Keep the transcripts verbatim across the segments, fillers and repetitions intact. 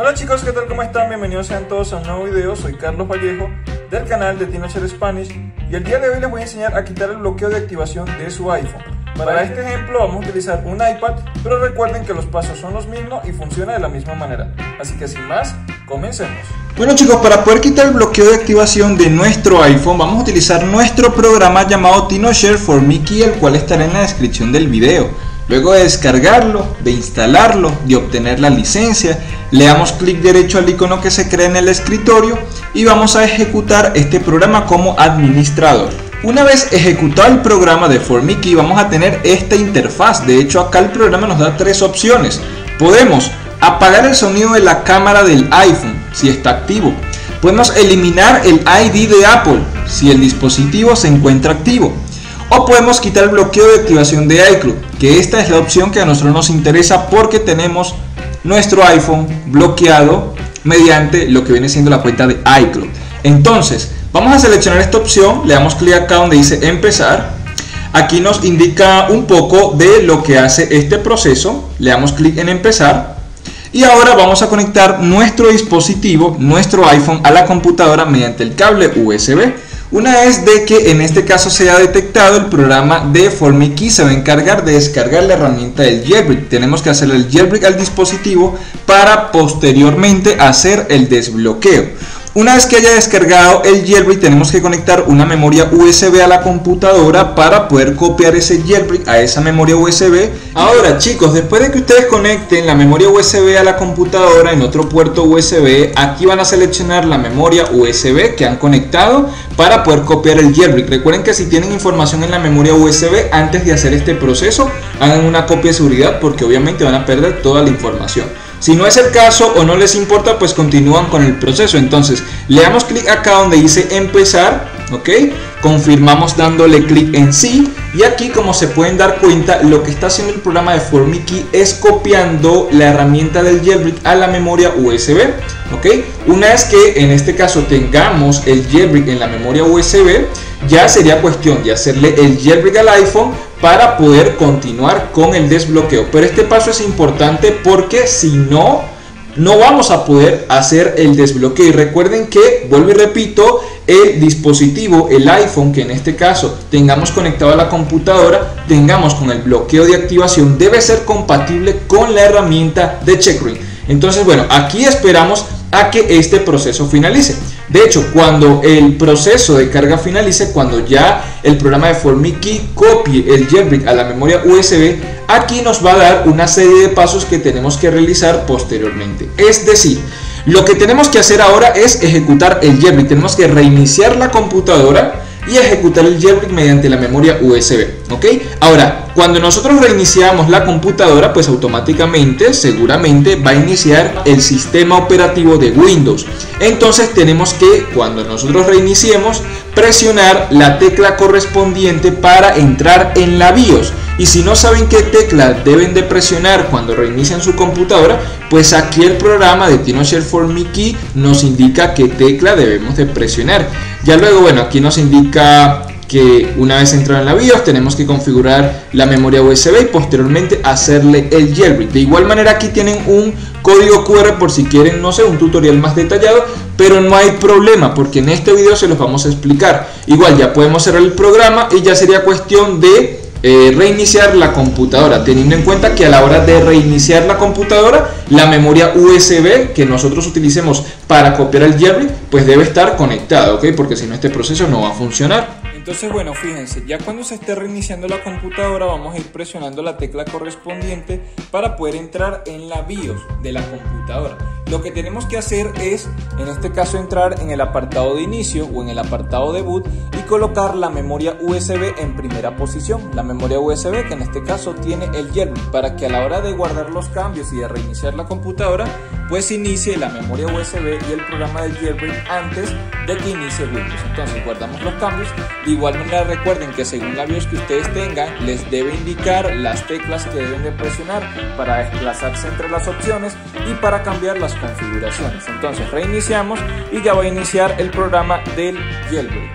Hola chicos, ¿qué tal? ¿Cómo están? Bienvenidos sean todos a un nuevo video. Soy Carlos Vallejo del canal de TinoShare Spanish y el día de hoy les voy a enseñar a quitar el bloqueo de activación de su iPhone. Para este ejemplo vamos a utilizar un iPad, pero recuerden que los pasos son los mismos y funciona de la misma manera. Así que sin más, comencemos. Bueno chicos, para poder quitar el bloqueo de activación de nuestro iPhone vamos a utilizar nuestro programa llamado TinoShare for Mickey, el cual estará en la descripción del video. Luego de descargarlo, de instalarlo, de obtener la licencia, le damos clic derecho al icono que se crea en el escritorio y vamos a ejecutar este programa como administrador. Una vez ejecutado el programa de For Mickey vamos a tener esta interfaz. De hecho acá el programa nos da tres opciones. Podemos apagar el sonido de la cámara del iPhone si está activo. Podemos eliminar el I D de Apple si el dispositivo se encuentra activo. O podemos quitar el bloqueo de activación de iCloud, que esta es la opción que a nosotros nos interesa porque tenemos nuestro iPhone bloqueado mediante lo que viene siendo la cuenta de iCloud. Entonces vamos a seleccionar esta opción, le damos clic acá donde dice empezar. Aquí nos indica un poco de lo que hace este proceso, le damos clic en empezar. Y ahora vamos a conectar nuestro dispositivo, nuestro iPhone, a la computadora mediante el cable U S B. Una vez de que en este caso se ha detectado, el programa de For Mickey se va a encargar de descargar la herramienta del jailbreak. Tenemos que hacerle el jailbreak al dispositivo para posteriormente hacer el desbloqueo. Una vez que haya descargado el jailbreak tenemos que conectar una memoria U S B a la computadora para poder copiar ese jailbreak a esa memoria U S B. Ahora chicos, después de que ustedes conecten la memoria U S B a la computadora en otro puerto U S B, aquí van a seleccionar la memoria U S B que han conectado para poder copiar el jailbreak. Recuerden que si tienen información en la memoria U S B antes de hacer este proceso, hagan una copia de seguridad porque obviamente van a perder toda la información. Si no es el caso o no les importa, pues continúan con el proceso. Entonces le damos clic acá donde dice empezar, ok, confirmamos dándole clic en sí. Y aquí, como se pueden dar cuenta, lo que está haciendo el programa de For Mickey es copiando la herramienta del jailbreak a la memoria U S B, ok. Una vez que en este caso tengamos el jailbreak en la memoria U S B, ya sería cuestión de hacerle el jailbreak al iPhone para poder continuar con el desbloqueo. Pero este paso es importante porque si no, no vamos a poder hacer el desbloqueo. Y recuerden que, vuelvo y repito, el dispositivo, el iPhone que en este caso tengamos conectado a la computadora, tengamos con el bloqueo de activación, debe ser compatible con la herramienta de Checkra1n. Entonces bueno, aquí esperamos a que este proceso finalice. De hecho, cuando el proceso de carga finalice, cuando ya el programa de For Mickey copie el jailbreak a la memoria U S B, aquí nos va a dar una serie de pasos que tenemos que realizar posteriormente. Es decir, lo que tenemos que hacer ahora es ejecutar el jailbreak. Tenemos que reiniciar la computadora y ejecutar el jailbreak mediante la memoria U S B, ¿ok? Ahora, cuando nosotros reiniciamos la computadora, pues automáticamente, seguramente va a iniciar el sistema operativo de Windows. Entonces tenemos que, cuando nosotros reiniciemos, presionar la tecla correspondiente para entrar en la BIOS. Y si no saben qué tecla deben de presionar cuando reinician su computadora, pues aquí el programa de TinoShare for Mickey nos indica qué tecla debemos de presionar. Ya luego, bueno, aquí nos indica que una vez entrado en la BIOS tenemos que configurar la memoria U S B y posteriormente hacerle el jailbreak. De igual manera aquí tienen un código Q R por si quieren, no sé, un tutorial más detallado, pero no hay problema porque en este video se los vamos a explicar. Igual ya podemos cerrar el programa y ya sería cuestión de Eh, reiniciar la computadora, teniendo en cuenta que a la hora de reiniciar la computadora la memoria U S B que nosotros utilicemos para copiar el jailbreak pues debe estar conectada, ¿ok? Porque si no este proceso no va a funcionar. Entonces bueno, fíjense, ya cuando se esté reiniciando la computadora vamos a ir presionando la tecla correspondiente para poder entrar en la BIOS de la computadora. Lo que tenemos que hacer es, en este caso, entrar en el apartado de inicio o en el apartado de boot y colocar la memoria U S B en primera posición. La memoria U S B que en este caso tiene el jailbreak, para que a la hora de guardar los cambios y de reiniciar la computadora pues inicie la memoria U S B y el programa del jailbreak antes de que inicie Windows. Entonces guardamos los cambios. De igual manera recuerden que según la BIOS que ustedes tengan les debe indicar las teclas que deben de presionar para desplazarse entre las opciones y para cambiar las configuraciones. Entonces reiniciamos y ya va a iniciar el programa del jailbreak.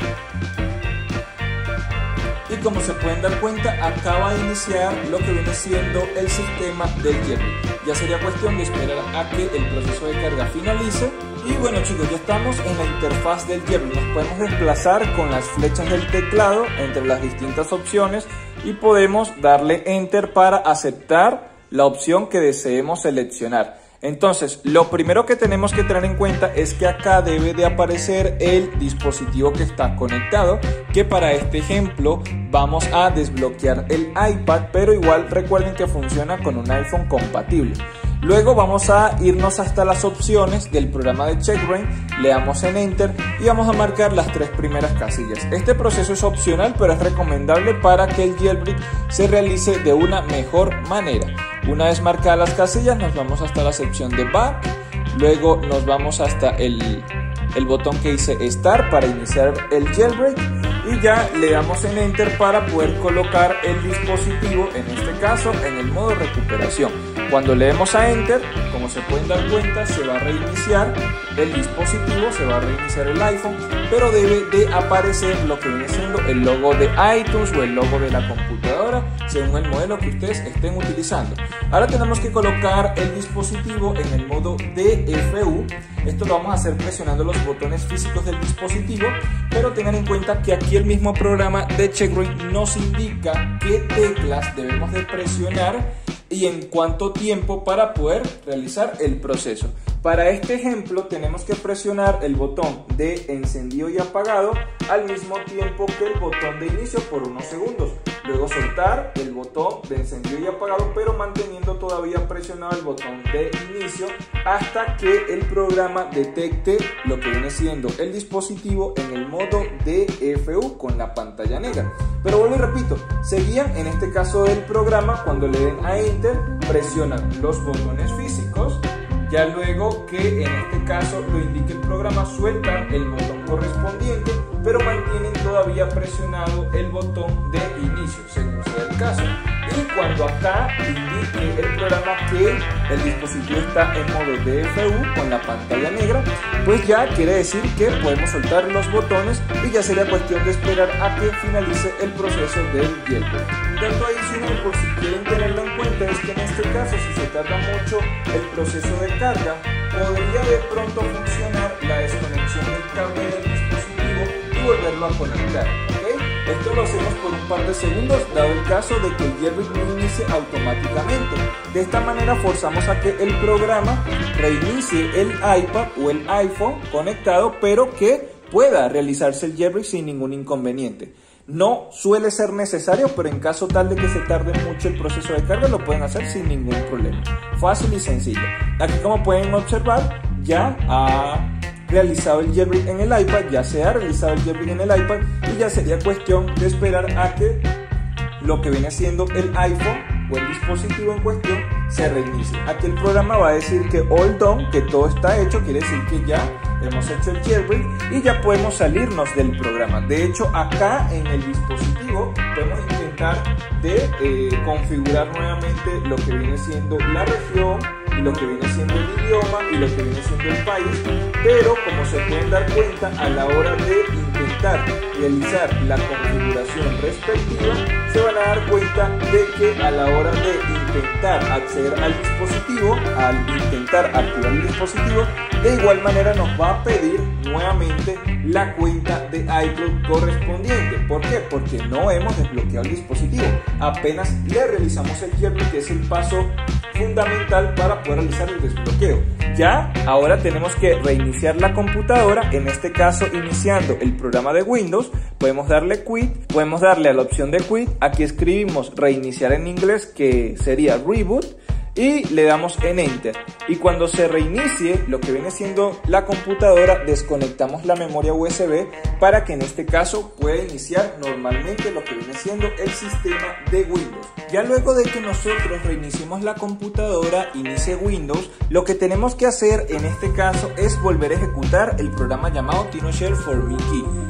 Y como se pueden dar cuenta, acaba de iniciar lo que viene siendo el sistema del jailbreak. Ya sería cuestión de esperar a que el proceso de carga finalice. Y bueno chicos, ya estamos en la interfaz del jailbreak. Nos podemos desplazar con las flechas del teclado entre las distintas opciones y podemos darle enter para aceptar la opción que deseemos seleccionar. Entonces, lo primero que tenemos que tener en cuenta es que acá debe de aparecer el dispositivo que está conectado, que para este ejemplo vamos a desbloquear el iPad, pero igual recuerden que funciona con un iPhone compatible. Luego vamos a irnos hasta las opciones del programa de Checkbrain, le damos en Enter y vamos a marcar las tres primeras casillas. Este proceso es opcional, pero es recomendable para que el jailbreak se realice de una mejor manera. Una vez marcadas las casillas, nos vamos hasta la sección de Back, luego nos vamos hasta el, el botón que dice Start para iniciar el jailbreak y ya le damos en Enter para poder colocar el dispositivo, en este caso en el modo recuperación. Cuando le demos a Enter, como se pueden dar cuenta, se va a reiniciar el dispositivo, se va a reiniciar el iPhone, pero debe de aparecer lo que viene siendo el logo de iTunes o el logo de la computadora, según el modelo que ustedes estén utilizando. Ahora tenemos que colocar el dispositivo en el modo D F U. Esto lo vamos a hacer presionando los botones físicos del dispositivo, pero tengan en cuenta que aquí el mismo programa de Checkbrain nos indica qué teclas debemos de presionar y en cuánto tiempo para poder realizar el proceso. Para este ejemplo tenemos que presionar el botón de encendido y apagado al mismo tiempo que el botón de inicio por unos segundos. Luego soltar el botón de encendido y apagado, pero manteniendo todavía presionado el botón de inicio hasta que el programa detecte lo que viene siendo el dispositivo en el modo D F U con la pantalla negra. Pero vuelvo y repito, seguían en este caso del programa, cuando le den a Enter presionan los botones físicos. Ya luego que en este caso lo indique el programa, sueltan el botón correspondiente, pero mantienen todavía presionado el botón de inicio, según sea el caso. Y cuando acá indique el programa que el dispositivo está en modo D F U con la pantalla negra, pues ya quiere decir que podemos soltar los botones y ya sería cuestión de esperar a que finalice el proceso del jailbreak. Un dato adicional, por si quieren tenerlo en cuenta, es que en este caso, si se tarda mucho el proceso de carga, podría de pronto funcionar la desconexión del cable del dispositivo y volverlo a conectar. ¿Okay? Esto lo hacemos por un par de segundos, dado el caso de que el jailbreak no inicie automáticamente. De esta manera forzamos a que el programa reinicie el iPad o el iPhone conectado, pero que pueda realizarse el jailbreak sin ningún inconveniente. No suele ser necesario, pero en caso tal de que se tarde mucho el proceso de carga, lo pueden hacer sin ningún problema. Fácil y sencillo. Aquí, como pueden observar, ya ha realizado el jailbreak en el iPad, ya se ha realizado el jailbreak en el iPad y ya sería cuestión de esperar a que lo que viene siendo el iPhone o el dispositivo en cuestión se reinicie. Aquí el programa va a decir que all done, que todo está hecho, quiere decir que ya hemos hecho el jailbreak y ya podemos salirnos del programa. De hecho, acá en el dispositivo podemos intentar de eh, configurar nuevamente lo que viene siendo la región y lo que viene siendo el idioma y lo que viene siendo el país, pero como se pueden dar cuenta, a la hora de intentar realizar la configuración respectiva, se van a dar cuenta de que a la hora de intentar acceder al dispositivo, al intentar activar el dispositivo, de igual manera nos va a pedir nuevamente la cuenta de iCloud correspondiente. ¿Por qué? Porque no hemos desbloqueado el dispositivo. Apenas le realizamos el jailbreak, que es el paso fundamental para poder realizar el desbloqueo. Ya ahora tenemos que reiniciar la computadora, en este caso iniciando el programa de Windows. Podemos darle quit, podemos darle a la opción de quit. Aquí escribimos reiniciar en inglés, que sería reboot, y le damos en Enter. Y cuando se reinicie lo que viene siendo la computadora, desconectamos la memoria U S B para que en este caso pueda iniciar normalmente lo que viene siendo el sistema de Windows. Ya luego de que nosotros reiniciemos la computadora, inicie Windows, lo que tenemos que hacer en este caso es volver a ejecutar el programa llamado TinoShare for Mickey.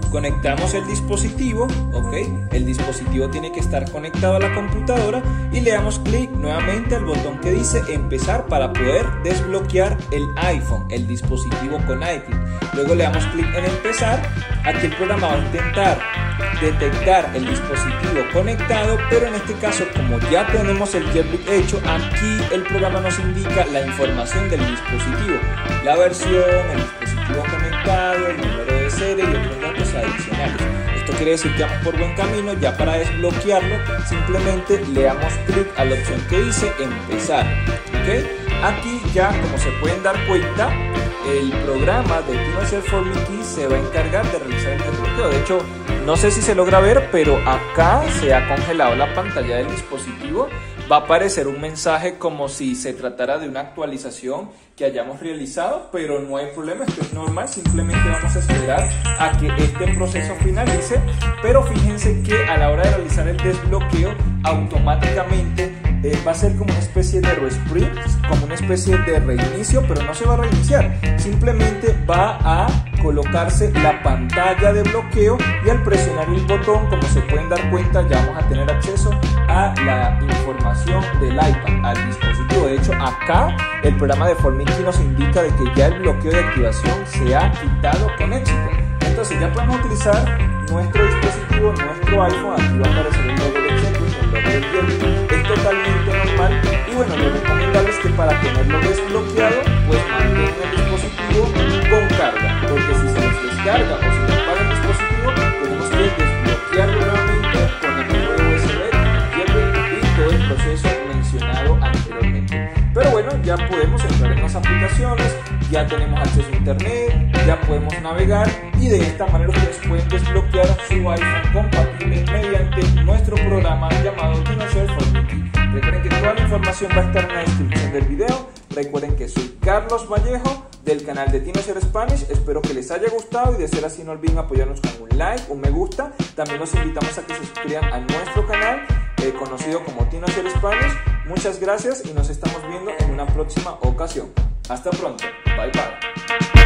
conectamos el dispositivo, ok, el dispositivo tiene que estar conectado a la computadora y le damos clic nuevamente al botón que dice empezar para poder desbloquear el iPhone, el dispositivo con iCloud. Luego le damos clic en empezar. Aquí el programa va a intentar detectar el dispositivo conectado, pero en este caso, como ya tenemos el jailbreak hecho, aquí el programa nos indica la información del dispositivo, la versión, el dispositivo conectado, el número de serie y otros datos adicionales. Esto quiere decir que vamos por buen camino. Ya para desbloquearlo simplemente le damos clic a la opción que dice empezar, ¿okay? Aquí ya, como se pueden dar cuenta, el programa de TinoShare for Mickey se va a encargar de realizar el desbloqueo. De hecho, no sé si se logra ver, pero acá se ha congelado la pantalla del dispositivo. Va a aparecer un mensaje como si se tratara de una actualización que hayamos realizado, pero no hay problema, esto es normal. Simplemente vamos a esperar a que este proceso finalice, pero fíjense que a la hora de realizar el desbloqueo automáticamente eh, va a ser como una especie de resprint, como una especie de reinicio, pero no se va a reiniciar, simplemente va a colocarse la pantalla de bloqueo y al presionar el botón, como se pueden dar cuenta, ya vamos a tener acceso a la información del iPad, al dispositivo. De hecho, acá el programa de For Mickey nos indica de que ya el bloqueo de activación se ha quitado con éxito. Entonces ya podemos utilizar nuestro dispositivo, nuestro iPhone. Aquí va a aparecer el logo de Checkpoint, el logo del jailbreak. Es totalmente normal y bueno, lo recomendable es que para tenerlo desbloqueado, pues mantenga el dispositivo con carga, porque si se nos descarga o se nos apaga el dispositivo, tenemos que desbloquearlo nuevamente con el nuevo U S B, jailbreak y todo el proceso mencionado anteriormente. Pero bueno, ya podemos entrar en las aplicaciones, ya tenemos acceso a internet, ya podemos navegar y de esta manera ustedes pueden desbloquear su iPhone compatible mediante nuestro programa llamado TinoShare for Mickey. Recuerden que toda la información va a estar en la descripción del video. Recuerden que soy Carlos Vallejo del canal de TinoShare Spanish. Espero que les haya gustado y de ser así no olviden apoyarnos con un like, un me gusta. También los invitamos a que se suscriban a nuestro canal eh, conocido como TinoShare Spanish. Muchas gracias y nos estamos viendo en una próxima ocasión. Hasta pronto. Bye bye.